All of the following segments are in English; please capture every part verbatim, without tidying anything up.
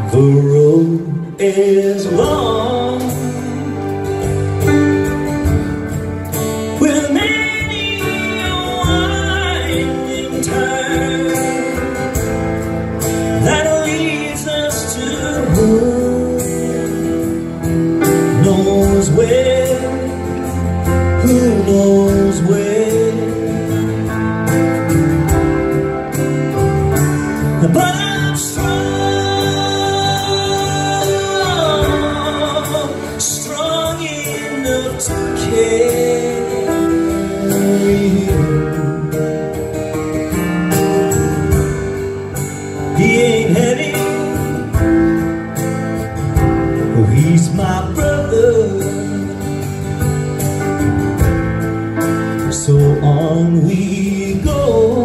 The road is long, with many a winding turn that leads us to who knows where, who knows where. But I'm strong, strong enough to carry him. He ain't heavy, oh, he's my brother. So on we go.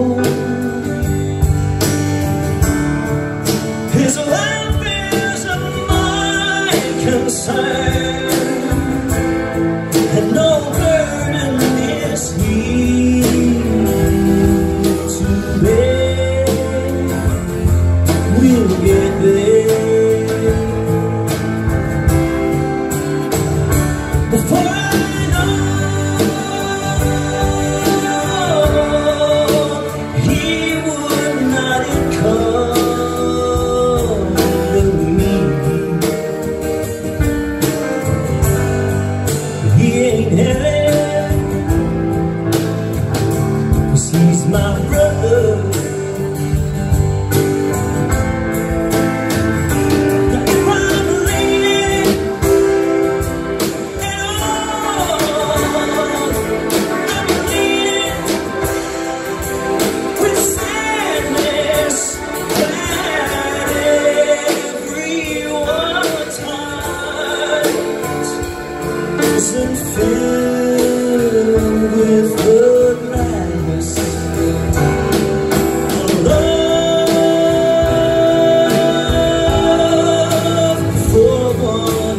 His life is my concern, and no burden is he to bear. We'll get there before I know he would not come. He ain't heavy, 'cause he's my brother. If I'm leaning at all, I'm leaning with sadness that everyone's heart isn't filled with the gladness of love for one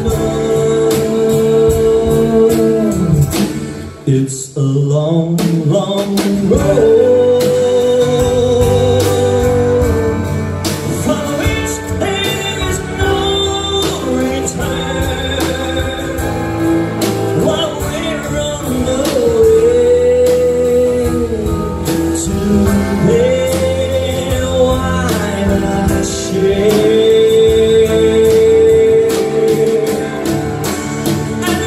another. It's a long, long road from which there is no return. While we're on the way to where wine I share, and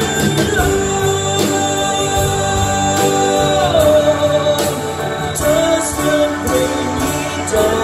love doesn't bring me down.